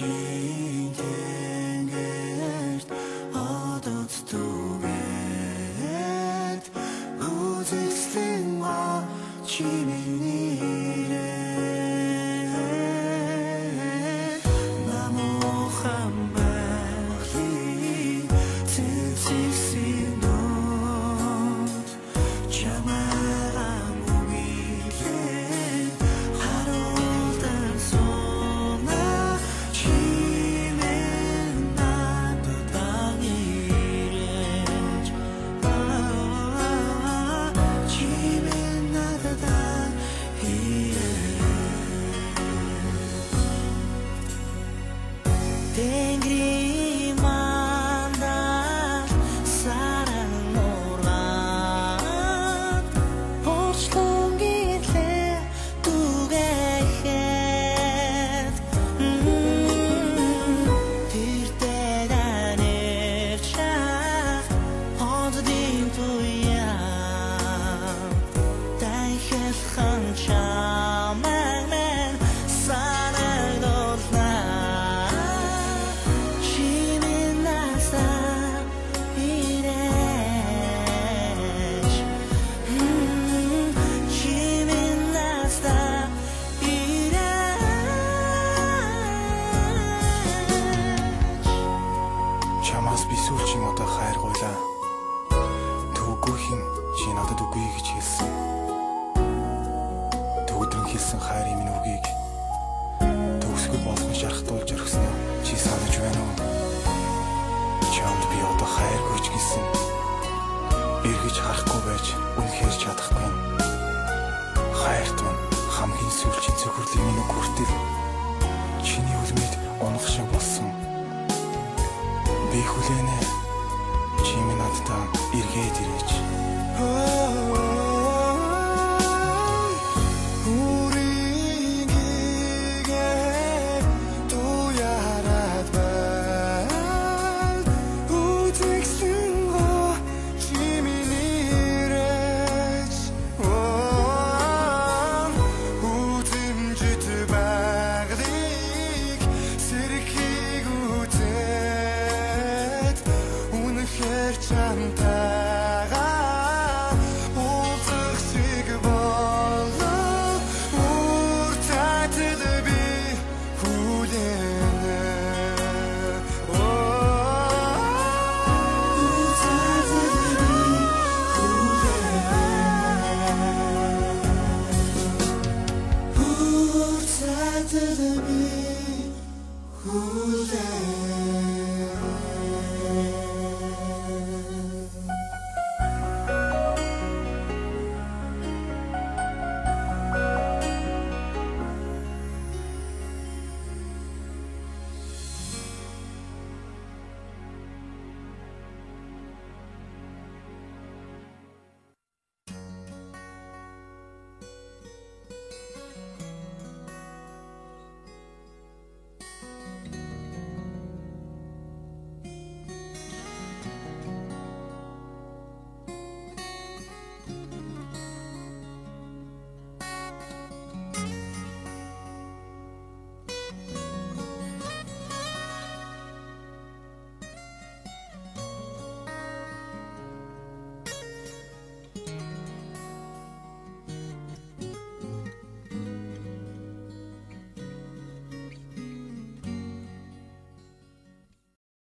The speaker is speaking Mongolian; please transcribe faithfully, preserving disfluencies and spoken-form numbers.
Чингэнгэрт одоцтугээд үзэсгэлэн ма чимээнийрээ намуухан байхлыг цэцэгсэн дот чамайг үгийлээ харуулдан сууна чимээн надад ирэж чимээн надад Тэнгэрийн мандал саран нураад Орчлон гэрлээ түгээхэд Тэр дэдэн ирчээ Оддын туяа Дайхэлхэн чамайг мен санагдуулнаа Чамаас би сүүлчийн удаа хайргуйлаа. Төгөөгүй хин чи надад үгүй гэж хэлсэн. Төгөдрөн хэлсэн хайрын минь үгийг төгсгөл болгон шархтуулж орхисноо чи санаж байна уу? Чамд би одоо хайргүй ч гэсэн эргэж харахгүй байж үнэхээр чадахгүй. Хайрт минь хамгийн сүүлчийн зөвхөрлөлийн минь хүртэл чиний үлмэд унах шиг болсон. Би хүлээнэ чи минь надтай эргээд ирээч. Чамтайгаа уулзах шиг болоо Үр цайтад би хүлээнэ Үр цайтад би хүлээнэ Үр цайтад би хүлээнэ